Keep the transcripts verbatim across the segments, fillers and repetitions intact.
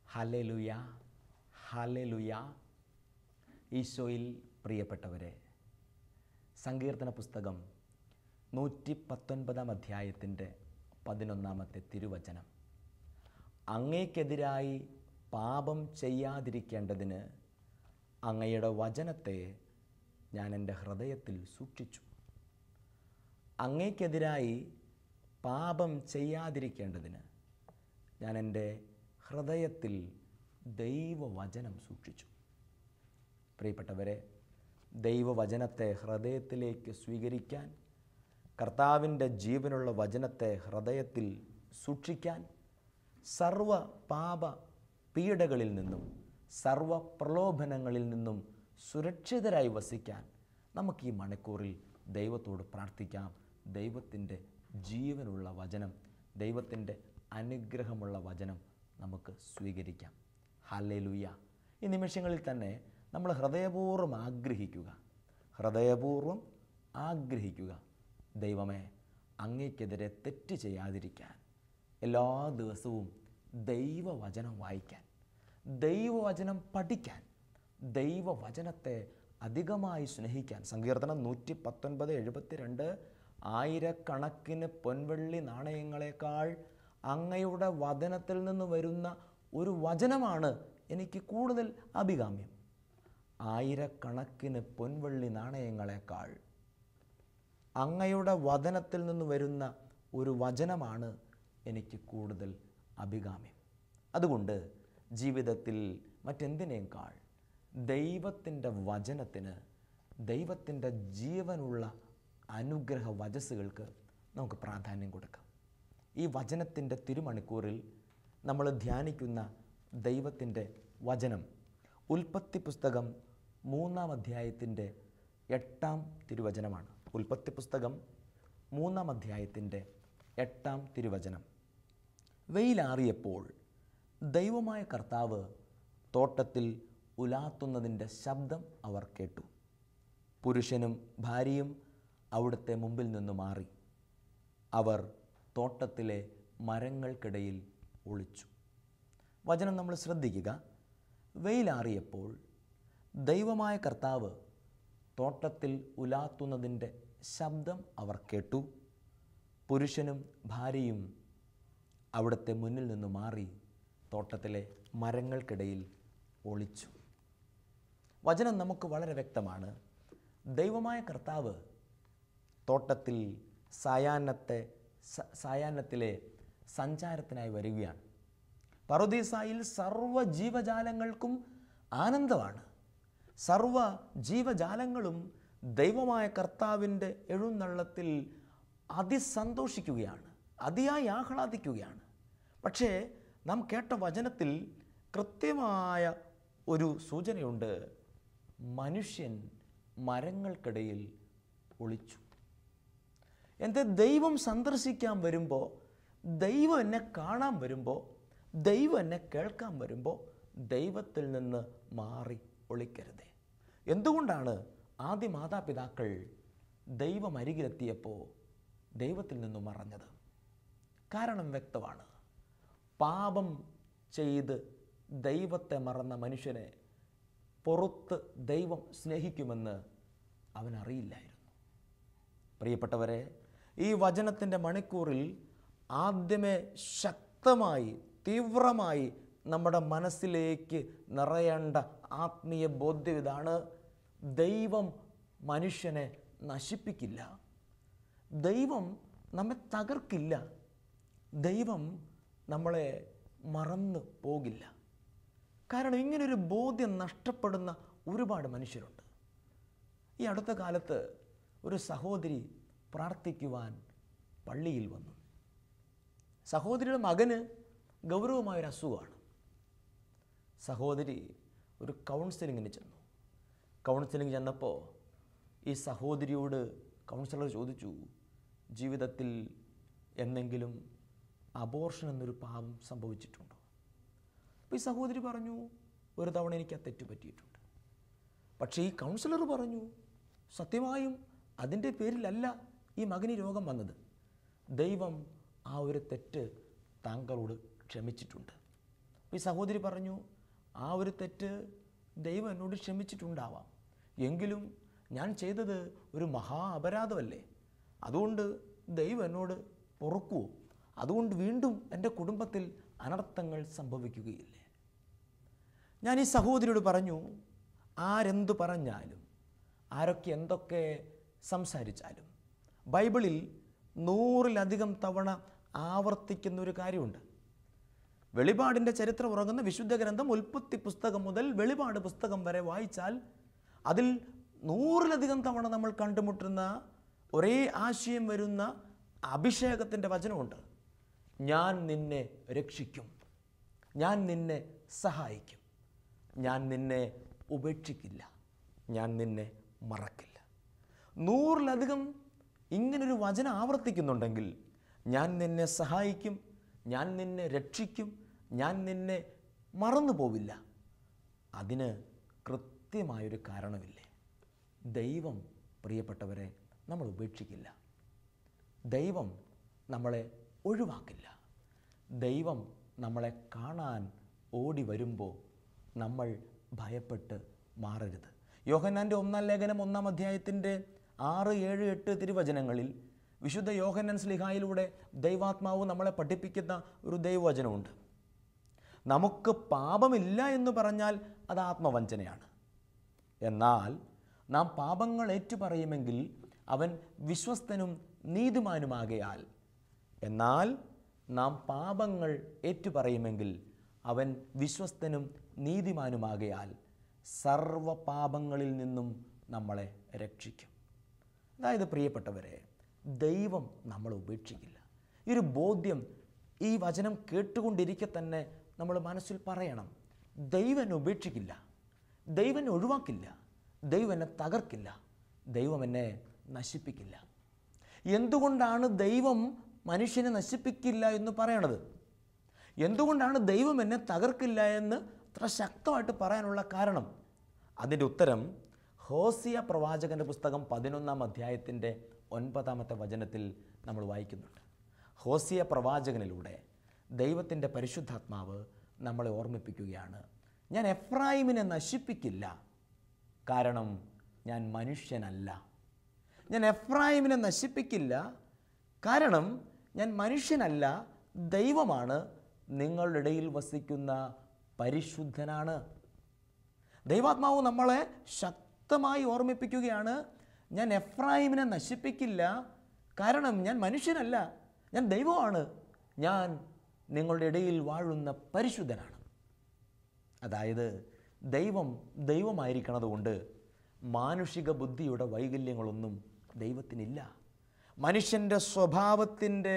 Hallelujah, hallelujah. ഈശോയിൽ പ്രിയപ്പെട്ടവരെ, സങ്കീർത്തന പുസ്തകം നൂറ്റി പത്തൊൻപതാം അധ്യായത്തിൻ്റെ പതിനൊന്നാമത്തെ തിരുവചനം. അങ്ങേക്കെതിരായി പാപം ചെയ്യാതിരിക്കേണ്ടതിന് അങ്ങയുടെ വചനത്തെ ഞാൻ എൻ്റെ ഹൃദയത്തിൽ സൂക്ഷിച്ചു. അങ്ങേക്കെതിരായി പാപം ചെയ്യാതിരിക്കേണ്ടതിന് ഞാൻ എൻ്റെ ഹൃദയത്തിൽ ദൈവവചനം സൂക്ഷിച്ചു. പ്രിയപ്പെട്ടവരെ, ദൈവവചനത്തെ ഹൃദയത്തിലേക്ക് സ്വീകരിക്കാൻ, കർത്താവിൻ്റെ ജീവനുള്ള വചനത്തെ ഹൃദയത്തിൽ സൂക്ഷിക്കാൻ, സർവ പാപ പീഡകളിൽ നിന്നും സർവ പ്രലോഭനങ്ങളിൽ നിന്നും സുരക്ഷിതരായി വസിക്കാൻ നമുക്ക് ഈ മണിക്കൂറിൽ ദൈവത്തോട് പ്രാർത്ഥിക്കാം. ദൈവത്തിൻ്റെ ജീവനുള്ള വചനം, ദൈവത്തിൻ്റെ അനുഗ്രഹമുള്ള വചനം നമുക്ക് സ്വീകരിക്കാം. ഹല്ലേലൂയ. ഈ നിമിഷങ്ങളിൽ തന്നെ നമ്മൾ ഹൃദയപൂർവ്വം ആഗ്രഹിക്കുക, ഹൃദയപൂർവ്വം ആഗ്രഹിക്കുക, ദൈവമേ, അങ്ങേക്കെതിരെ തെറ്റ് ചെയ്യാതിരിക്കാൻ, എല്ലാ ദിവസവും ദൈവവചനം വായിക്കാൻ, ദൈവവചനം പഠിക്കാൻ, ദൈവവചനത്തെ അധികമായി സ്നേഹിക്കാൻ. സങ്കീർത്തനം നൂറ്റി പത്തൊൻപത് എഴുപത്തി രണ്ട് ആയിരക്കണക്കിന് പൊൻവെള്ളി നാണയങ്ങളെക്കാൾ അങ്ങയുടെ വചനത്തിൽ നിന്ന് വരുന്ന ഒരു വചനമാണ് എനിക്ക് കൂടുതൽ അഭികാമ്യം. ആയിരക്കണക്കിന് പൊൻവെള്ളി നാണയങ്ങളെക്കാൾ അങ്ങയുടെ വചനത്തിൽ നിന്ന് വരുന്ന ഒരു വചനമാണ് എനിക്ക് കൂടുതൽ അഭികാമ്യം. അതുകൊണ്ട് ജീവിതത്തിൽ മറ്റെന്തിനേക്കാൾ ദൈവത്തിൻ്റെ വചനത്തിന്, ദൈവത്തിൻ്റെ ജീവനുള്ള അനുഗ്രഹ വചസ്സുകൾക്ക് നമുക്ക് പ്രാധാന്യം കൊടുക്കാം. ഈ വചനത്തിൻ്റെ തിരുമണിക്കൂറിൽ നമ്മൾ ധ്യാനിക്കുന്ന ദൈവത്തിൻ്റെ വചനം ഉൽപ്പത്തി പുസ്തകം മൂന്നാം അധ്യായത്തിൻ്റെ എട്ടാം തിരുവചനമാണ്. ഉൽപ്പത്തി പുസ്തകം മൂന്നാം അധ്യായത്തിൻ്റെ എട്ടാം തിരുവചനം. വെയിലാറിയപ്പോൾ ദൈവമായ കർത്താവ് തോട്ടത്തിൽ ഉലാത്തുന്നതിൻ്റെ ശബ്ദം അവർ കേട്ടു. പുരുഷനും ഭാര്യയും അവിടുത്തെ മുമ്പിൽ നിന്ന് മാറി. അവർ തോട്ടത്തിലെ മരങ്ങൾക്കിടയിൽ ഒളിച്ചു. വചനം നമ്മൾ ശ്രദ്ധിക്കുക. വെയിലാറിയപ്പോൾ ദൈവമായ കർത്താവ് തോട്ടത്തിൽ ഉലാത്തുന്നതിൻ്റെ ശബ്ദം അവർ കേട്ടു. പുരുഷനും ഭാര്യയും അവിടുത്തെ മുന്നിൽ നിന്ന് മാറി തോട്ടത്തിലെ മരങ്ങൾക്കിടയിൽ ഒളിച്ചു. വചനം നമുക്ക് വളരെ വ്യക്തമാണ്. ദൈവമായ കർത്താവ് തോട്ടത്തിൽ സായാഹ്നത്തെ സായാഹ്നത്തിലെ സഞ്ചാരത്തിനായി വരികയാണ്. പറുദീസായിൽ സർവ്വ ജീവജാലങ്ങൾക്കും ആനന്ദമാണ്. സർവ്വ ജീവജാലങ്ങളും ദൈവമായ കർത്താവിൻ്റെ എഴുന്നള്ളത്തിൽ അതിസന്തോഷിക്കുകയാണ്, അതിയായി ആഹ്ലാദിക്കുകയാണ്. പക്ഷേ നാം കേട്ട വചനത്തിൽ കൃത്യമായ ഒരു സൂചനയുണ്ട്. മനുഷ്യൻ മരങ്ങൾക്കിടയിൽ ഒളിച്ചു. എന്താ? ദൈവം സന്ദർശിക്കാൻ വരുമ്പോൾ, ദൈവം എന്നെ കാണാൻ വരുമ്പോൾ, ദൈവം എന്നെ കേൾക്കാൻ വരുമ്പോൾ ദൈവത്തിൽ നിന്ന് മാറി ഒളിക്കരുതേ. എന്തുകൊണ്ടാണ് ആദ്യ മാതാപിതാക്കൾ ദൈവം അരികിലെത്തിയപ്പോൾ ദൈവത്തിൽ നിന്ന് മറഞ്ഞത്? കാരണം വ്യക്തമാണ്. പാപം ചെയ്ത് ദൈവത്തെ മറന്ന മനുഷ്യനെ പുറത്ത് ദൈവം സ്നേഹിക്കുമെന്ന് അവനറിയില്ലായിരുന്നു. പ്രിയപ്പെട്ടവരെ, ഈ വചനത്തിൻ്റെ മണിക്കൂറിൽ ആദ്യമേ ശക്തമായി, തീവ്രമായി നമ്മുടെ മനസ്സിലേക്ക് നിറയേണ്ട ആത്മീയ ബോധ്യം ഇതാണ്: ദൈവം മനുഷ്യനെ നശിപ്പിക്കില്ല, ദൈവം നമ്മെ തകർക്കില്ല, ദൈവം നമ്മളെ മറന്നു പോകില്ല. കാരണം ഇങ്ങനൊരു ബോധ്യം നഷ്ടപ്പെടുന്ന ഒരുപാട് മനുഷ്യരുണ്ട്. ഈ അടുത്ത കാലത്ത് ഒരു സഹോദരി പ്രാർത്ഥിക്കുവാൻ പള്ളിയിൽ വന്നു. സഹോദരിയുടെ മകന് ഗൗരവമായൊരു അസുഖമാണ്. സഹോദരി ഒരു കൗൺസിലിങ്ങിന് ചെന്നു. കൗൺസിലിംഗ് ചെന്നപ്പോൾ ഈ സഹോദരിയോട് കൗൺസിലർ ചോദിച്ചു, ജീവിതത്തിൽ എന്നെങ്കിലും അബോർഷൻ എന്നൊരു പാപം സംഭവിച്ചിട്ടുണ്ടോ? അപ്പോൾ ഈ സഹോദരി പറഞ്ഞു, ഒരു തവണ എനിക്ക് ആ തെറ്റ് പറ്റിയിട്ടുണ്ട്. പക്ഷേ ഈ കൗൺസിലർ പറഞ്ഞു, സത്യമായും അതിൻ്റെ പേരിലല്ല ഈ മകന് രോഗം വന്നത്. ദൈവം ആ ഒരു തെറ്റ് താങ്കളോട് ക്ഷമിച്ചിട്ടുണ്ട്. ഈ സഹോദരി പറഞ്ഞു, ആ ഒരു തെറ്റ് ദൈവം എന്നോട് ക്ഷമിച്ചിട്ടുണ്ടാവാം, എങ്കിലും ഞാൻ ചെയ്തത് ഒരു മഹാ അപരാധമല്ലേ, അതുകൊണ്ട് ദൈവം എന്നോട് പൊറുക്കുമോ? അതുകൊണ്ട് വീണ്ടും എൻ്റെ കുടുംബത്തിൽ അനർത്ഥങ്ങൾ സംഭവിക്കുകയില്ലേ? ഞാൻ ഈ സഹോദരിയോട് പറഞ്ഞു, ആരെന്തു പറഞ്ഞാലും ആരൊക്കെ എന്തൊക്കെ സംസാരിച്ചാലും ബൈബിളിൽ നൂറിലധികം തവണ ആവർത്തിക്കുന്ന ഒരു കാര്യമുണ്ട്. വെളിപാടിൻ്റെ ചരിത്രം ഉറങ്ങുന്ന വിശുദ്ധ ഗ്രന്ഥം ഉൽപ്പത്തി പുസ്തകം മുതൽ വെളിപാട് പുസ്തകം വരെ വായിച്ചാൽ അതിൽ നൂറിലധികം തവണ നമ്മൾ കണ്ടുമുട്ടുന്ന ഒരേ ആശയം വരുന്ന അഭിഷേകത്തിൻ്റെ വചനമുണ്ട്. ഞാൻ നിന്നെ രക്ഷിക്കും, ഞാൻ നിന്നെ സഹായിക്കും, ഞാൻ നിന്നെ ഉപേക്ഷിക്കില്ല, ഞാൻ നിന്നെ മറക്കില്ല. നൂറിലധികം ഇങ്ങനൊരു വചനം ആവർത്തിക്കുന്നുണ്ടെങ്കിൽ ഞാൻ നിന്നെ സഹായിക്കും, ഞാൻ നിന്നെ രക്ഷിക്കും, ഞാൻ നിന്നെ മറന്നു പോവില്ല, അതിന് കൃത്യമായൊരു കാരണമില്ലേ? ദൈവം, പ്രിയപ്പെട്ടവരെ, നമ്മൾ ഉപേക്ഷിക്കില്ല. ദൈവം നമ്മളെ ഒഴിവാക്കില്ല. ദൈവം നമ്മളെ കാണാൻ ഓടി വരുമ്പോൾ നമ്മൾ ഭയപ്പെട്ട് മാറരുത്. യോഹന്നാൻ്റെ ഒന്നാം ലേഖനം ഒന്നാം അധ്യായത്തിൻ്റെ ആറ് ഏഴ് എട്ട് തിരുവചനങ്ങളിൽ വിശുദ്ധ യോഹന്നാൻ ശ്ലീഹായിലൂടെ ദൈവാത്മാവ് നമ്മളെ പഠിപ്പിക്കുന്ന ഒരു ദൈവവചനമുണ്ട്. നമുക്ക് പാപമില്ല എന്ന് പറഞ്ഞാൽ അത് ആത്മവഞ്ചനയാണ്. എന്നാൽ നാം പാപങ്ങൾ ഏറ്റുപറയുമെങ്കിൽ അവൻ വിശ്വസ്തനും നീതിമാനുമാകയാൽ എന്നാൽ നാം പാപങ്ങൾ ഏറ്റുപറയുമെങ്കിൽ അവൻ വിശ്വസ്തനും നീതിമാനുമാകയാൽ സർവ പാപങ്ങളിൽ നിന്നും നമ്മളെ രക്ഷിക്കും. അതായത് പ്രിയപ്പെട്ടവരെ, ദൈവം നമ്മളെ ഉപേക്ഷിക്കില്ല. ഈ ഒരു ബോധ്യം ഈ വചനം കേട്ടുകൊണ്ടിരിക്കെ തന്നെ നമ്മൾ മനസ്സിൽ പറയണം. ദൈവം എന്നെ ഉപേക്ഷിക്കില്ല, ദൈവം എന്നെ ഒഴിവാക്കില്ല, ദൈവം എന്നെ തകർക്കില്ല, ദൈവം എന്നെ നശിപ്പിക്കില്ല. എന്തുകൊണ്ടാണ് ദൈവം മനുഷ്യനെ നശിപ്പിക്കില്ല എന്ന് പറയണത്? എന്തുകൊണ്ടാണ് ദൈവം എന്നെ തകർക്കില്ല എന്ന് അത്ര ശക്തമായിട്ട് പറയാനുള്ള കാരണം? അതിൻ്റെ ഉത്തരം ഹോസിയ പ്രവാചകൻ്റെ പുസ്തകം പതിനൊന്നാം അധ്യായത്തിൻ്റെ ഒൻപതാമത്തെ വചനത്തിൽ നമ്മൾ വായിക്കുന്നുണ്ട്. ഹോസിയ പ്രവാചകനിലൂടെ ദൈവത്തിൻ്റെ പരിശുദ്ധാത്മാവ് നമ്മളെ ഓർമ്മിപ്പിക്കുകയാണ്, ഞാൻ എഫ്രായിമിനെ നശിപ്പിക്കില്ല, കാരണം ഞാൻ മനുഷ്യനല്ല. ഞാൻ എഫ്രായിമിനെ നശിപ്പിക്കില്ല, കാരണം ഞാൻ മനുഷ്യനല്ല, ദൈവമാണ്, നിങ്ങളുടെ ഇടയിൽ വസിക്കുന്ന പരിശുദ്ധനാണ്. ദൈവാത്മാവ് നമ്മളെ ശക്തമായി ഓർമ്മിപ്പിക്കുകയാണ്, ഞാൻ എഫ്രായിമിനെ നശിപ്പിക്കില്ല, കാരണം ഞാൻ മനുഷ്യനല്ല, ഞാൻ ദൈവമാണ്, ഞാൻ നിങ്ങളുടെ ഇടയിൽ വാഴുന്ന പരിശുദ്ധനാണ്. അതായത് ദൈവം ദൈവമായിരിക്കണത് കൊണ്ട് മാനുഷിക ബുദ്ധിയുടെ വൈകല്യങ്ങളൊന്നും ദൈവത്തിനില്ല. മനുഷ്യൻ്റെ സ്വഭാവത്തിൻ്റെ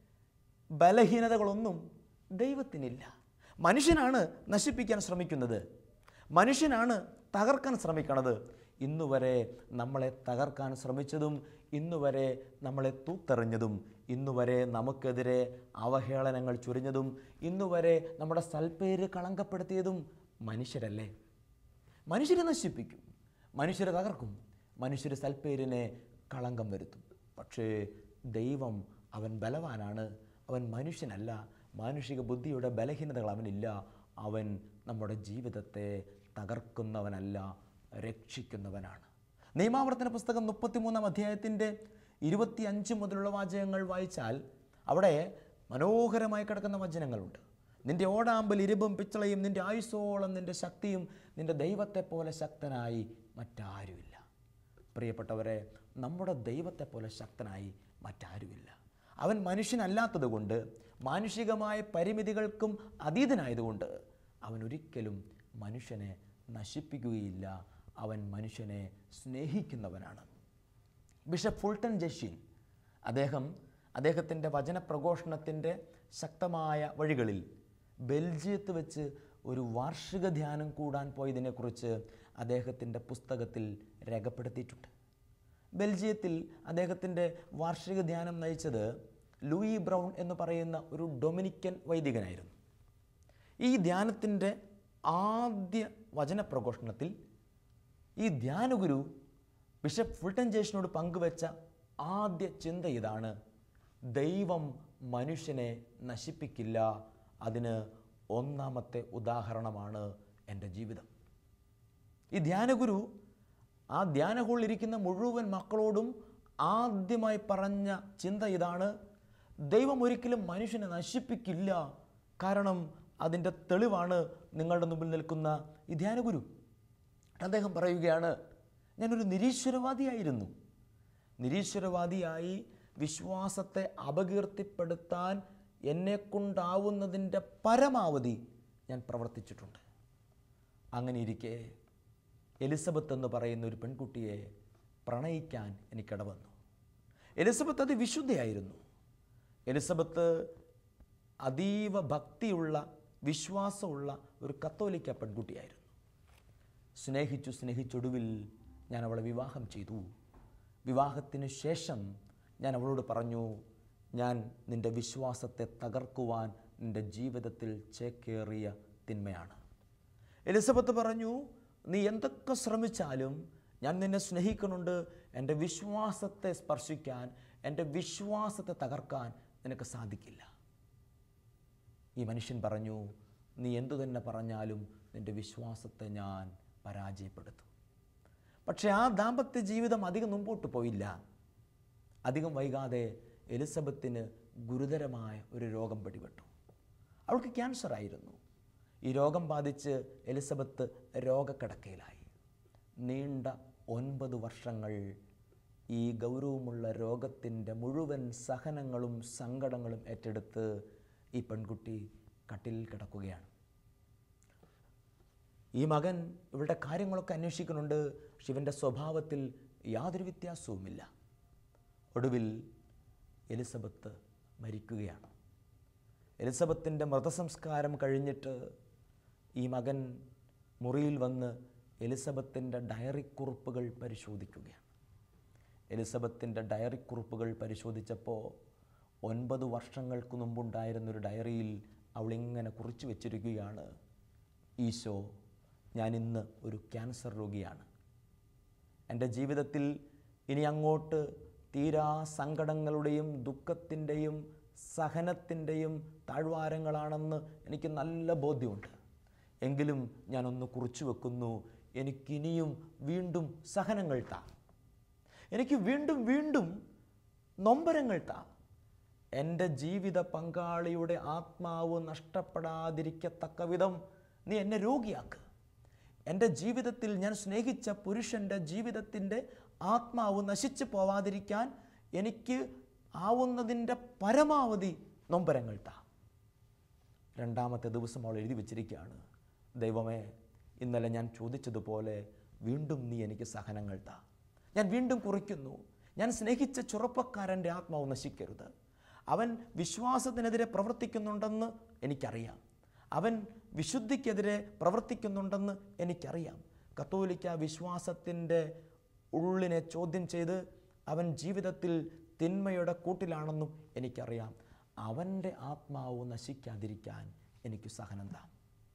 ബലഹീനതകളൊന്നും ദൈവത്തിനില്ല. മനുഷ്യനാണ് നശിപ്പിക്കാൻ ശ്രമിക്കുന്നത്, മനുഷ്യനാണ് തകർക്കാൻ ശ്രമിക്കണത്. ഇന്നുവരെ നമ്മളെ തകർക്കാൻ ശ്രമിച്ചതും ഇന്നുവരെ നമ്മളെ തൂത്തെറിഞ്ഞതും ഇന്നുവരെ നമുക്കെതിരെ അവഹേളനങ്ങൾ ചൊരിഞ്ഞതും ഇന്നുവരെ നമ്മുടെ സൽപ്പേര് കളങ്കപ്പെടുത്തിയതും മനുഷ്യരല്ലേ? മനുഷ്യരെ നശിപ്പിക്കും, മനുഷ്യരെ തകർക്കും, മനുഷ്യർ സൽപ്പേരിനെ കളങ്കം വരുത്തും. പക്ഷേ ദൈവം, അവൻ ബലവാനാണ്, അവൻ മനുഷ്യനല്ല, മാനുഷിക ബുദ്ധിയുടെ ബലഹീനതകൾ അവനില്ല. അവൻ നമ്മുടെ ജീവിതത്തെ തകർക്കുന്നവനല്ല, രക്ഷിക്കുന്നവനാണ്. നിയമാവർത്തന പുസ്തകം മുപ്പത്തിമൂന്നാം അധ്യായത്തിൻ്റെ ഇരുപത്തി അഞ്ച് മുതലുള്ള വാചകങ്ങൾ വായിച്ചാൽ അവിടെ മനോഹരമായി കിടക്കുന്ന വചനങ്ങളുണ്ട്. നിൻ്റെ ഓടാമ്പൽ ഇരുമ്പും പിച്ചളയും, നിൻ്റെ ആയുസ്സോളം നിൻ്റെ ശക്തിയും, നിൻ്റെ ദൈവത്തെ പോലെ ശക്തനായി മറ്റാരുമില്ല. പ്രിയപ്പെട്ടവരെ, നമ്മുടെ ദൈവത്തെ പോലെ ശക്തനായി മറ്റാരുമില്ല. അവൻ മനുഷ്യനല്ലാത്തത് കൊണ്ട്, മാനുഷികമായ പരിമിതികൾക്കും അതീതനായതുകൊണ്ട് അവൻ ഒരിക്കലും മനുഷ്യനെ നശിപ്പിക്കുകയില്ല. അവൻ മനുഷ്യനെ സ്നേഹിക്കുന്നവനാണ്. ബിഷപ്പ് ഫുൾട്ടൻ ജെഷീൻ അദ്ദേഹം അദ്ദേഹത്തിൻ്റെ വചനപ്രഘോഷണത്തിൻ്റെ ശക്തമായ വഴികളിൽ ബെൽജിയത്ത് വെച്ച് ഒരു വാർഷിക ധ്യാനം കൂടാൻ പോയതിനെക്കുറിച്ച് അദ്ദേഹത്തിൻ്റെ പുസ്തകത്തിൽ രേഖപ്പെടുത്തിയിട്ടുണ്ട്. ബെൽജിയത്തിൽ അദ്ദേഹത്തിൻ്റെ വാർഷിക ധ്യാനം നയിച്ചത് ലൂയി ബ്രൗൺ എന്ന് പറയുന്ന ഒരു ഡൊമിനിക്കൻ വൈദികനായിരുന്നു. ഈ ധ്യാനത്തിൻ്റെ ആദ്യ വചനപ്രഘോഷണത്തിൽ ഈ ധ്യാനഗുരു ബിഷപ്പ് ഫുൾട്ടൻ ജേഷനോട് പങ്കുവെച്ച ആദ്യ ചിന്ത ഇതാണ്: ദൈവം മനുഷ്യനെ നശിപ്പിക്കില്ല, അതിന് ഒന്നാമത്തെ ഉദാഹരണമാണ് എൻ്റെ ജീവിതം. ഈ ധ്യാനഗുരു ആ ധ്യാന ഹോളിലിരിക്കുന്ന മുഴുവൻ മക്കളോടും ആദ്യമായി പറഞ്ഞ ചിന്ത ഇതാണ്: ദൈവം ഒരിക്കലും മനുഷ്യനെ നശിപ്പിക്കില്ല. കാരണം അതിൻ്റെ തെളിവാണ് നിങ്ങളുടെ മുമ്പിൽ നിൽക്കുന്ന ഈ ധ്യാനഗുരു. അദ്ദേഹം പറയുകയാണ്, ഞാനൊരു നിരീശ്വരവാദിയായിരുന്നു. നിരീശ്വരവാദിയായി വിശ്വാസത്തെ അപകീർത്തിപ്പെടുത്താൻ എന്നെക്കൊണ്ടാവുന്നതിൻ്റെ പരമാവധി ഞാൻ പ്രവർത്തിച്ചിട്ടുണ്ട്. അങ്ങനെ ഇരിക്കെ എലിസബത്ത് എന്ന് പറയുന്ന ഒരു പെൺകുട്ടിയെ പ്രണയിക്കാൻ എനിക്കിടവന്നു. എലിസബത്ത് അത് വിശുദ്ധയായിരുന്നു. എലിസബത്ത് അതീവ ഭക്തിയുള്ള വിശ്വാസമുള്ള ഒരു കത്തോലിക്ക പെൺകുട്ടിയായിരുന്നു. സ്നേഹിച്ചു സ്നേഹിച്ചൊടുവിൽ ഞാൻ അവളെ വിവാഹം ചെയ്തു. വിവാഹത്തിന് ശേഷം ഞാൻ അവളോട് പറഞ്ഞു, ഞാൻ നിൻ്റെ വിശ്വാസത്തെ തകർക്കുവാൻ നിൻ്റെ ജീവിതത്തിൽ ചേക്കേറിയ തിന്മയാണ്. എലിസബത്ത് പറഞ്ഞു, നീ എന്തൊക്കെ ശ്രമിച്ചാലും ഞാൻ നിന്നെ സ്നേഹിക്കുന്നുണ്ട്. എൻ്റെ വിശ്വാസത്തെ സ്പർശിക്കാൻ, എൻ്റെ വിശ്വാസത്തെ തകർക്കാൻ നിനക്ക് സാധിക്കില്ല. ഈ മനുഷ്യൻ പറഞ്ഞു, നീ എന്തു തന്നെ പറഞ്ഞാലും നിൻ്റെ വിശ്വാസത്തെ ഞാൻ പരാജയപ്പെടുത്തും. പക്ഷേ ആ ദാമ്പത്യ ജീവിതം അധികം മുമ്പോട്ട് പോയില്ല. അധികം വൈകാതെ എലിസബത്തിന് ഗുരുതരമായ ഒരു രോഗം പിടിപെട്ടു. അവൾക്ക് ക്യാൻസർ ആയിരുന്നു. ഈ രോഗം ബാധിച്ച് എലിസബത്ത് രോഗക്കിടക്കയിലായി. നീണ്ട ഒൻപത് വർഷങ്ങൾ ഈ ഗൗരവമുള്ള രോഗത്തിൻ്റെ മുഴുവൻ സഹനങ്ങളും സങ്കടങ്ങളും ഏറ്റെടുത്ത് ഈ പെൺകുട്ടി കട്ടിലിൽ കിടക്കുകയാണ്. ഈ മകൻ ഇവളുടെ കാര്യങ്ങളൊക്കെ അന്വേഷിക്കുന്നുണ്ട്. ശിവൻ്റെ സ്വഭാവത്തിൽ യാതൊരു വ്യത്യാസവുമില്ല. ഒടുവിൽ എലിസബത്ത് മരിക്കുകയാണ്. എലിസബത്തിൻ്റെ മൃതസംസ്കാരം കഴിഞ്ഞിട്ട് ഈ മകൻ മുറിയിൽ വന്ന് എലിസബത്തിൻ്റെ ഡയറിക്കുറിപ്പുകൾ പരിശോധിക്കുകയാണ്. എലിസബത്തിൻ്റെ ഡയറിക്കുറിപ്പുകൾ പരിശോധിച്ചപ്പോൾ ഒൻപത് വർഷങ്ങൾക്ക് മുമ്പുണ്ടായിരുന്നൊരു ഡയറിയിൽ അവളിങ്ങനെ കുറിച്ച് വച്ചിരിക്കുകയാണ്: ഈശോ, ഞാനിന്ന് ഒരു ക്യാൻസർ രോഗിയാണ്. എൻ്റെ ജീവിതത്തിൽ ഇനി അങ്ങോട്ട് തീരാ സങ്കടങ്ങളുടെയും ദുഃഖത്തിൻ്റെയും സഹനത്തിൻ്റെയും താഴ്വാരങ്ങളാണെന്ന് എനിക്ക് നല്ല ബോധ്യമുണ്ട്. എങ്കിലും ഞാനൊന്ന് കുറിച്ചു വെക്കുന്നു, എനിക്കിനിയും വീണ്ടും സഹനങ്ങൾ താ, എനിക്ക് വീണ്ടും വീണ്ടും നൊമ്പരങ്ങൾ താ. എൻ്റെ ജീവിത പങ്കാളിയുടെ ആത്മാവ് നഷ്ടപ്പെടാതിരിക്കത്തക്ക വിധം നീ എന്നെ രോഗിയാക്ക്. എൻ്റെ ജീവിതത്തിൽ ഞാൻ സ്നേഹിച്ച പുരുഷൻ്റെ ജീവിതത്തിൻ്റെ ആത്മാവ് നശിച്ചു പോവാതിരിക്കാൻ എനിക്ക് ആവുന്നതിൻ്റെ പരമാവധി നൊമ്പരങ്ങൾ താ. രണ്ടാമത്തെ ദിവസം അവൾ എഴുതി വച്ചിരിക്കുകയാണ്: ദൈവമേ, ഇന്നലെ ഞാൻ ചോദിച്ചതുപോലെ വീണ്ടും നീ എനിക്ക് സഹനങ്ങൾ താ. ഞാൻ വീണ്ടും കുറിക്കുന്നു, ഞാൻ സ്നേഹിച്ച ചെറുപ്പക്കാരൻ്റെ ആത്മാവ് നശിക്കരുത്. അവൻ വിശ്വാസത്തിനെതിരെ പ്രവർത്തിക്കുന്നുണ്ടെന്ന് എനിക്കറിയാം. അവൻ വിശുദ്ധിക്കെതിരെ പ്രവർത്തിക്കുന്നുണ്ടെന്ന് എനിക്കറിയാം. കത്തോലിക്ക വിശ്വാസത്തിൻ്റെ ഉള്ളിനെ ചോദ്യം ചെയ്ത് അവൻ ജീവിതത്തിൽ തിന്മയുടെ കൂട്ടിലാണെന്നും എനിക്കറിയാം. അവൻ്റെ ആത്മാവ് നശിക്കാതിരിക്കാൻ എനിക്ക് സഹനം താം.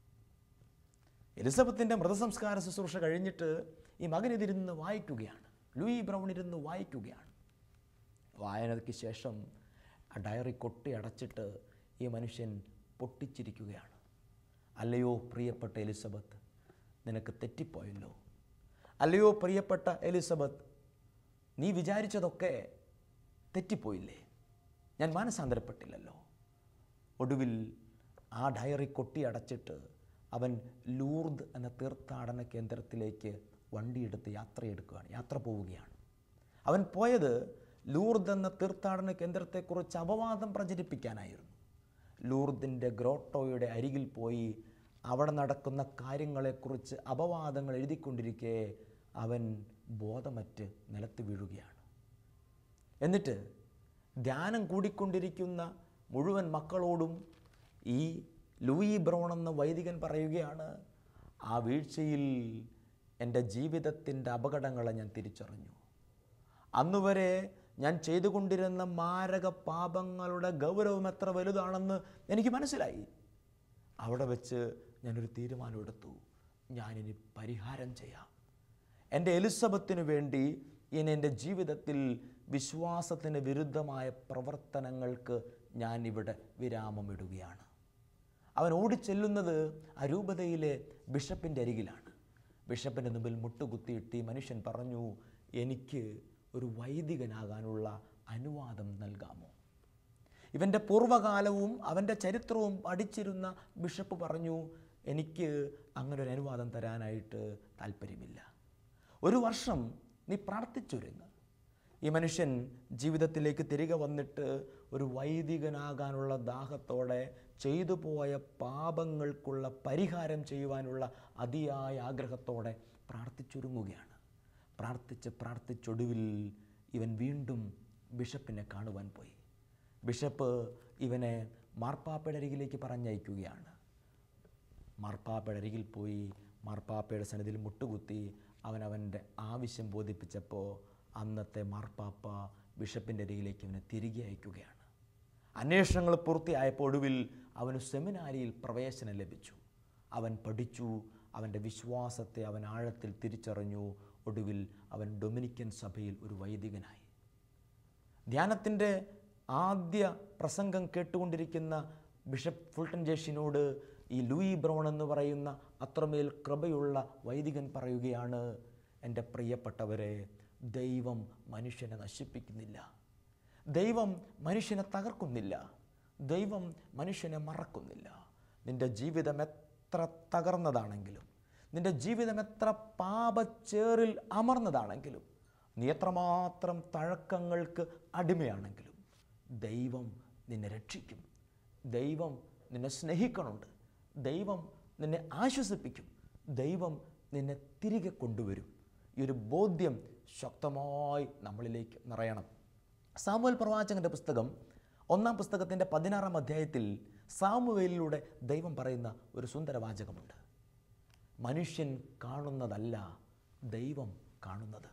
എലിസബത്തിൻ്റെ മൃതസംസ്കാര ശുശ്രൂഷ കഴിഞ്ഞിട്ട് ഈ മകനിതിരുന്ന് വായിക്കുകയാണ്. ലൂയി ബ്രൗൺ ഇരുന്ന് വായിക്കുകയാണ്. വായനയ്ക്ക് ശേഷം ആ ഡയറി കൊട്ടി അടച്ചിട്ട് ഈ മനുഷ്യൻ പൊട്ടിച്ചിരിക്കുകയാണ്. അല്ലയോ പ്രിയപ്പെട്ട എലിസബത്ത്, നിനക്ക് തെറ്റിപ്പോയല്ലോ. അല്ലയോ പ്രിയപ്പെട്ട എലിസബത്ത്, നീ വിചാരിച്ചതൊക്കെ തെറ്റിപ്പോയില്ലേ? ഞാൻ മാനസാന്തരപ്പെട്ടില്ലല്ലോ. ഒടുവിൽ ആ ഡയറി കൊട്ടി അടച്ചിട്ട് അവൻ ലൂർദ് എന്ന തീർത്ഥാടന കേന്ദ്രത്തിലേക്ക് വണ്ടിയെടുത്ത് യാത്രയെടുക്കുകയാണ് യാത്ര പോവുകയാണ്. അവൻ പോയത് ലൂർദ് എന്ന തീർത്ഥാടന കേന്ദ്രത്തെക്കുറിച്ച് അപവാദം പ്രചരിപ്പിക്കാനായിരുന്നു. ലൂർദിൻ്റെ ഗ്രോട്ടോയുടെ അരികിൽ പോയി അവിടെ നടക്കുന്ന കാര്യങ്ങളെക്കുറിച്ച് അപവാദങ്ങൾ എഴുതിക്കൊണ്ടിരിക്കെ അവൻ ബോധമറ്റ് നിലത്ത് വീഴുകയാണ്. എന്നിട്ട് ധ്യാനം കൂടിക്കൊണ്ടിരിക്കുന്ന മുഴുവൻ മക്കളോടും ഈ ലൂയി ബ്രൗൺ എന്ന വൈദികൻ പറയുകയാണ്: ആ വീഴ്ചയിൽ എൻ്റെ ജീവിതത്തിൻ്റെ അപകടങ്ങളെ ഞാൻ തിരിച്ചറിഞ്ഞു. അന്നുവരെ ഞാൻ ചെയ്തുകൊണ്ടിരുന്ന മാരക പാപങ്ങളുടെ ഗൗരവം എത്ര വലുതാണെന്ന് എനിക്ക് മനസ്സിലായി. അവിടെ വെച്ച് ഞാനൊരു തീരുമാനമെടുത്തു, ഞാനിനി പരിഹാരം ചെയ്യാം. എൻ്റെ എലിസബത്തിന് വേണ്ടി ഇനി എൻ്റെ ജീവിതത്തിൽ വിശ്വാസത്തിന് വിരുദ്ധമായ പ്രവർത്തനങ്ങൾക്ക് ഞാനിവിടെ വിരാമമിടുകയാണ്. അവൻ ഓടിച്ചെല്ലുന്നത് ആ രൂപതയിലെ ബിഷപ്പിൻ്റെ അരികിലാണ്. ബിഷപ്പിൻ്റെ മുമ്പിൽ മുട്ടുകുത്തിയിട്ട് ഈ മനുഷ്യൻ പറഞ്ഞു, എനിക്ക് ഒരു വൈദികനാകാനുള്ള അനുവാദം നൽകാമോ? ഇവൻ്റെ പൂർവ്വകാലവും അവൻ്റെ ചരിത്രവും പഠിച്ചിരുന്ന ബിഷപ്പ് പറഞ്ഞു, എനിക്ക് അങ്ങനെ ഒരു അനുവാദം തരാനായിട്ട് താല്പര്യമില്ല. ഒരു വർഷം നീ പ്രാർത്ഥിച്ചൊരുങ്ങ്. ഈ മനുഷ്യൻ ജീവിതത്തിലേക്ക് തിരികെ വന്നിട്ട് ഒരു വൈദികനാകാനുള്ള ദാഹത്തോടെ ചെയ്തു പോയ പാപങ്ങൾക്കുള്ള പരിഹാരം ചെയ്യുവാനുള്ള അതിയായ ആഗ്രഹത്തോടെ പ്രാർത്ഥിച്ചൊരുങ്ങുകയാണ്. പ്രാർത്ഥിച്ച് പ്രാർത്ഥിച്ചൊടുവിൽ ഇവൻ വീണ്ടും ബിഷപ്പിനെ കാണുവാൻ പോയി. ബിഷപ്പ് ഇവനെ മാർപ്പാപ്പയുടെ അരികിലേക്ക് പറഞ്ഞയക്കുകയാണ്. മാർപ്പാപ്പയുടെ അരികിൽ പോയി മാർപ്പാപ്പയുടെ സന്നിധിയിൽ മുട്ടുകുത്തി അവൻ അവൻ്റെ ആവശ്യം ബോധിപ്പിച്ചപ്പോൾ അന്നത്തെ മാർപ്പാപ്പ ബിഷപ്പിൻ്റെ അരികിലേക്ക് അവനെ തിരികെ അയക്കുകയാണ്. അന്വേഷണങ്ങൾ പൂർത്തിയായപ്പോൾ ഒടുവിൽ അവന് സെമിനാരിയിൽ പ്രവേശനം ലഭിച്ചു. അവൻ പഠിച്ചു, അവൻ്റെ വിശ്വാസത്തെ അവൻ ആഴത്തിൽ തിരിച്ചറിഞ്ഞു. ഒടുവിൽ അവൻ ഡൊമിനിക്കൻ സഭയിൽ ഒരു വൈദികനായി. ധ്യാനത്തിൻ്റെ ആദ്യ പ്രസംഗം കേട്ടുകൊണ്ടിരിക്കുന്ന ബിഷപ്പ് ഫുൾട്ടൻ ജേഷിനോട് ഈ ലൂയി ബ്രൗൺ എന്ന് പറയുന്ന അത്രമേൽ കൃപയുള്ള വൈദികൻ പറയുകയാണ്, എൻ്റെ പ്രിയപ്പെട്ടവരെ, ദൈവം മനുഷ്യനെ നശിപ്പിക്കുന്നില്ല, ദൈവം മനുഷ്യനെ തകർക്കുന്നില്ല, ദൈവം മനുഷ്യനെ മറക്കുന്നില്ല. നിൻ്റെ ജീവിതം എത്ര തകർന്നതാണെങ്കിലും, നിൻ്റെ ജീവിതം എത്ര പാപച്ചേറിൽ അമർന്നതാണെങ്കിലും, നീ എത്രമാത്രം തഴക്കങ്ങൾക്ക് അടിമയാണെങ്കിലും ദൈവം നിന്നെ രക്ഷിക്കും. ദൈവം നിന്നെ സ്നേഹിക്കണുണ്ട്. ദൈവം നിന്നെ ആശ്വസിപ്പിക്കും. ദൈവം നിന്നെ തിരികെ കൊണ്ടുവരും. ഈ ഒരു ബോധ്യം ശക്തമായി നമ്മളിലേക്ക് നിറയണം. സാമുവേൽ പ്രവാചകൻ്റെ പുസ്തകം ഒന്നാം പുസ്തകത്തിൻ്റെ പതിനാറാം അധ്യായത്തിൽ സാമുവേലിലൂടെ ദൈവം പറയുന്ന ഒരു സുന്ദരവാചകമുണ്ട്. മനുഷ്യൻ കാണുന്നതല്ല ദൈവം കാണുന്നത്.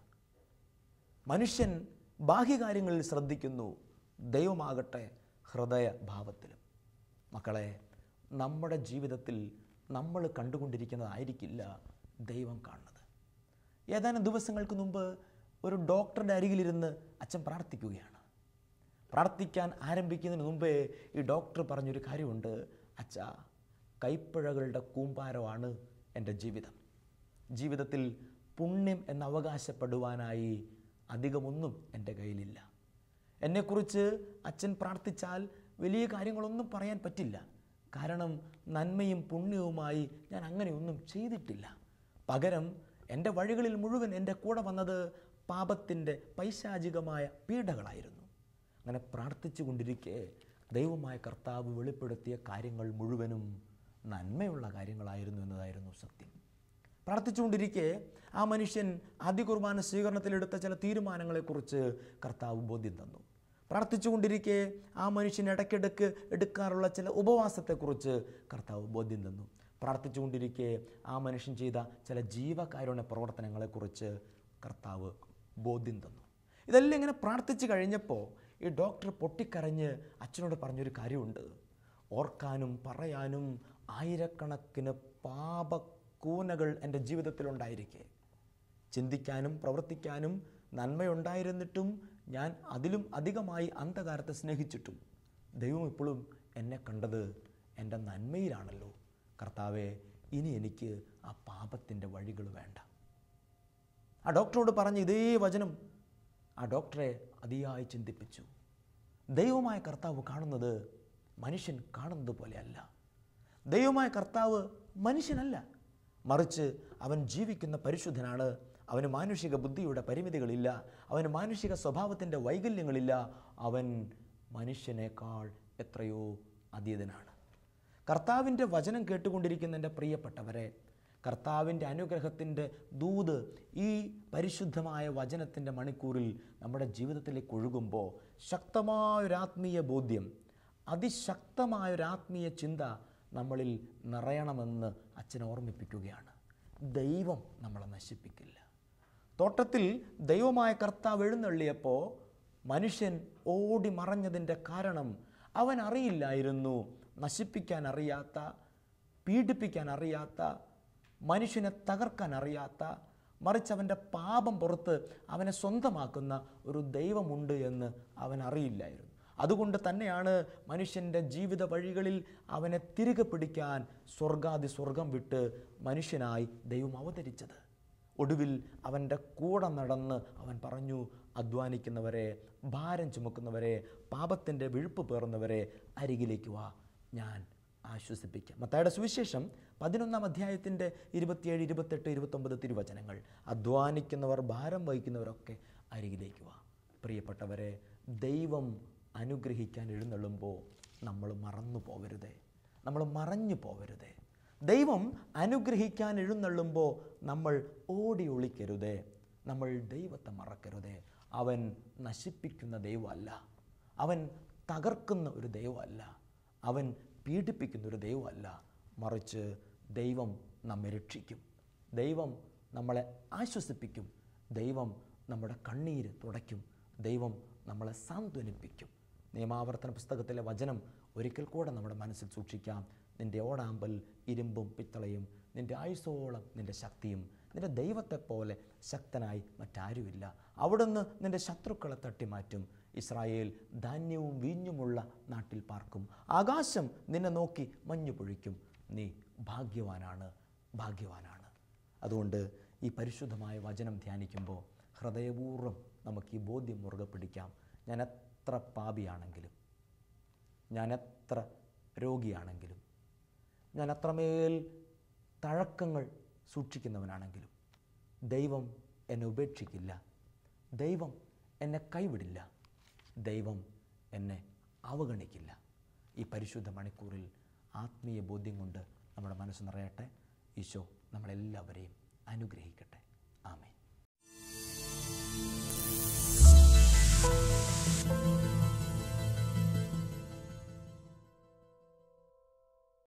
മനുഷ്യൻ ബാഹ്യകാര്യങ്ങളിൽ ശ്രദ്ധിക്കുന്നു, ദൈവമാകട്ടെ ഹൃദയഭാവത്തിലും. മക്കളെ, നമ്മുടെ ജീവിതത്തിൽ നമ്മൾ കണ്ടുകൊണ്ടിരിക്കുന്നതായിരിക്കില്ല ദൈവം കാണുന്നത്. ഏതാനും ദിവസങ്ങൾക്ക് മുമ്പ് ഒരു ഡോക്ടറുടെ അരികിലിരുന്ന് അച്ഛൻ പ്രാർത്ഥിക്കുകയാണ്. പ്രാർത്ഥിക്കാൻ ആരംഭിക്കുന്നതിന് മുമ്പേ ഈ ഡോക്ടർ പറഞ്ഞൊരു കാര്യമുണ്ട്, അച്ഛാ, കൈപ്പിഴകളുടെ കൂമ്പാരമാണ് എൻ്റെ ജീവിതം. ജീവിതത്തിൽ പുണ്യം എന്ന് അവകാശപ്പെടുവാനായി അധികമൊന്നും എൻ്റെ കയ്യിലില്ല. എന്നെക്കുറിച്ച് അച്ഛൻ പ്രാർത്ഥിച്ചാൽ വലിയ കാര്യങ്ങളൊന്നും പറയാൻ പറ്റില്ല. കാരണം നന്മയും പുണ്യവുമായി ഞാൻ അങ്ങനെയൊന്നും ചെയ്തിട്ടില്ല. പകരം എൻ്റെ വഴികളിൽ മുഴുവൻ എൻ്റെ കൂടെ വന്നത് പാപത്തിൻ്റെ പൈശാചികമായ പീഡകളായിരുന്നു. അങ്ങനെ പ്രാർത്ഥിച്ചു കൊണ്ടിരിക്കെ ദൈവമായ കർത്താവ് വെളിപ്പെടുത്തിയ കാര്യങ്ങൾ മുഴുവനും നന്മയുള്ള കാര്യങ്ങളായിരുന്നു എന്നതായിരുന്നു സത്യം. പ്രാർത്ഥിച്ചുകൊണ്ടിരിക്കെ ആ മനുഷ്യൻ ആദ്യ കുർബാന സ്വീകരണത്തിലെടുത്ത ചില തീരുമാനങ്ങളെക്കുറിച്ച് കർത്താവ് ബോധ്യം തന്നു. പ്രാർത്ഥിച്ചുകൊണ്ടിരിക്കെ ആ മനുഷ്യൻ ഇടയ്ക്കിടയ്ക്ക് എടുക്കാറുള്ള ചില ഉപവാസത്തെക്കുറിച്ച് കർത്താവ് ബോധ്യം തന്നു. പ്രാർത്ഥിച്ചുകൊണ്ടിരിക്കെ ആ മനുഷ്യൻ ചെയ്ത ചില ജീവകാരുണ്യ പ്രവർത്തനങ്ങളെക്കുറിച്ച് കർത്താവ് ബോധ്യം തന്നു. ഇതെല്ലാം ഇങ്ങനെ പ്രാർത്ഥിച്ചു കഴിഞ്ഞപ്പോൾ ഈ ഡോക്ടർ പൊട്ടിക്കരഞ്ഞ് അച്ഛനോട് പറഞ്ഞൊരു കാര്യമുണ്ട്. ഓർക്കാനും പറയാനും ആയിരക്കണക്കിന് പാപക്കൂനകൾ എൻ്റെ ജീവിതത്തിലുണ്ടായിരിക്കെ, ചിന്തിക്കാനും പ്രവർത്തിക്കാനും നന്മയുണ്ടായിരുന്നിട്ടും ഞാൻ അതിലും അധികമായി അന്ധകാരത്തെ സ്നേഹിച്ചിട്ടും ദൈവം ഇപ്പോഴും എന്നെ കണ്ടത് എൻ്റെ നന്മയിലാണല്ലോ. കർത്താവേ, ഇനി എനിക്ക് ആ പാപത്തിൻ്റെ വഴികൾ വേണ്ട. ആ ഡോക്ടറോട് പറഞ്ഞ ഇതേ വചനം ആ ഡോക്ടറെ അതിയായി ചിന്തിപ്പിച്ചു. ദൈവമായ കർത്താവ് കാണുന്നത് മനുഷ്യൻ കാണുന്നത് പോലെയല്ല. ദൈവമായ കർത്താവ് മനുഷ്യനല്ല, മറിച്ച് അവൻ ജീവിക്കുന്ന പരിശുദ്ധനാണ്. അവന് മാനുഷിക ബുദ്ധിയുടെ പരിമിതികളില്ല, അവന് മാനുഷിക സ്വഭാവത്തിൻ്റെ വൈകല്യങ്ങളില്ല. അവൻ മനുഷ്യനേക്കാൾ എത്രയോ അതീതനാണ്. കർത്താവിൻ്റെ വചനം കേട്ടുകൊണ്ടിരിക്കുന്ന എൻ്റെ പ്രിയപ്പെട്ടവരെ, കർത്താവിൻ്റെ അനുഗ്രഹത്തിൻ്റെ ദൂത് ഈ പരിശുദ്ധമായ വചനത്തിൻ്റെ മണിക്കൂറിൽ നമ്മുടെ ജീവിതത്തിലേക്ക് ഒഴുകുമ്പോൾ ശക്തമായൊരാത്മീയ ബോധ്യം, അതിശക്തമായൊരാത്മീയ ചിന്ത നമ്മളിൽ നിറയണമെന്ന് അച്ഛൻ ഓർമ്മിപ്പിക്കുകയാണ്. ദൈവം നമ്മളെ നശിപ്പിക്കില്ല. തോട്ടത്തിൽ ദൈവമായ കർത്താവ് എഴുന്നള്ളിയപ്പോൾ മനുഷ്യൻ ഓടി മറഞ്ഞതിൻ്റെ കാരണം അവൻ അറിയില്ലായിരുന്നു. നശിപ്പിക്കാൻ അറിയാത്ത, പീഡിപ്പിക്കാൻ അറിയാത്ത, മനുഷ്യനെ തകർക്കാൻ അറിയാത്ത, മറിച്ച് അവൻ്റെ പാപം പുറത്ത് അവനെ സ്വന്തമാക്കുന്ന ഒരു ദൈവമുണ്ട് എന്ന് അവൻ അറിയില്ലായിരുന്നു. അതുകൊണ്ട് തന്നെയാണ് മനുഷ്യൻ്റെ ജീവിത വഴികളിൽ അവനെ തിരികെ പിടിക്കാൻ സ്വർഗാദി സ്വർഗം വിട്ട് മനുഷ്യനായി ദൈവം അവതരിച്ചത്. ഒടുവിൽ അവൻ്റെ കൂടെ നടന്ന് അവൻ പറഞ്ഞു, അധ്വാനിക്കുന്നവരെ, ഭാരം ചുമക്കുന്നവരെ, പാപത്തിൻ്റെ വിഴുപ്പ് പേറുന്നവരെ അരികിലേക്ക് വാ, ഞാൻ ആശ്വസിപ്പിക്കാം. മത്തായിയുടെ സുവിശേഷം പതിനൊന്നാം അധ്യായത്തിൻ്റെ ഇരുപത്തിയേഴ്, ഇരുപത്തെട്ട്, ഇരുപത്തൊമ്പത് തിരുവചനങ്ങൾ. അധ്വാനിക്കുന്നവർ, ഭാരം വഹിക്കുന്നവരൊക്കെ അരികിലേക്ക് വാ. പ്രിയപ്പെട്ടവരെ, ദൈവം അനുഗ്രഹിക്കാൻ എഴുന്നള്ളുമ്പോൾ നമ്മൾ മറന്നു പോവരുതേ, നമ്മൾ മറഞ്ഞു പോവരുതേ. ദൈവം അനുഗ്രഹിക്കാൻ എഴുന്നള്ളുമ്പോൾ നമ്മൾ ഓടി ഒളിക്കരുതേ, നമ്മൾ ദൈവത്തെ മറക്കരുതേ. അവൻ നശിപ്പിക്കുന്ന ദൈവമല്ല, അവൻ തകർക്കുന്ന ഒരു ദൈവമല്ല, അവൻ പീഡിപ്പിക്കുന്ന ഒരു ദൈവമല്ല. മറിച്ച് ദൈവം നമ്മെ രക്ഷിക്കും, ദൈവം നമ്മളെ ആശ്വസിപ്പിക്കും, ദൈവം നമ്മുടെ കണ്ണീര് തുടയ്ക്കും, ദൈവം നമ്മളെ സാന്ത്വനിപ്പിക്കും. നിയമാവർത്തന പുസ്തകത്തിലെ വചനം ഒരിക്കൽ കൂടെ നമ്മുടെ മനസ്സിൽ സൂക്ഷിക്കാം. നിൻ്റെ ഓടാമ്പൽ ഇരുമ്പും പിത്തളയും, നിൻ്റെ ആയുസോളം നിൻ്റെ ശക്തിയും. നിൻ്റെ ദൈവത്തെപ്പോലെ ശക്തനായി മറ്റാരുമില്ല. അവിടുന്ന് നിൻ്റെ ശത്രുക്കളെ തട്ടിമാറ്റും. ഇസ്രായേൽ ധാന്യവും വീഞ്ഞുമുള്ള നാട്ടിൽ പാർക്കും. ആകാശം നിന്നെ നോക്കി മഞ്ഞു പൊഴിക്കും. നീ ഭാഗ്യവാനാണ്, ഭാഗ്യവാനാണ്. അതുകൊണ്ട് ഈ പരിശുദ്ധമായ വചനം ധ്യാനിക്കുമ്പോൾ ഹൃദയപൂർവ്വം നമുക്ക് ഈ ബോധ്യം മുറുകെ പിടിക്കാം. ഞാൻ എത്ര പാപിയാണെങ്കിലും, ഞാൻ എത്ര രോഗിയാണെങ്കിലും, ഞാൻ അത്രമേൽ തഴക്കങ്ങൾ സൂക്ഷിക്കുന്നവനാണെങ്കിലും ദൈവം എന്നെ ഉപേക്ഷിക്കില്ല, ദൈവം എന്നെ കൈവിടില്ല, ദൈവം എന്നെ അവഗണിക്കില്ല. ഈ പരിശുദ്ധ മണിക്കൂറിൽ ആത്മീയ ബോധ്യം കൊണ്ട് നമ്മുടെ മനസ്സ് നിറയട്ടെ. ഈശോ നമ്മളെല്ലാവരെയും അനുഗ്രഹിക്കട്ടെ.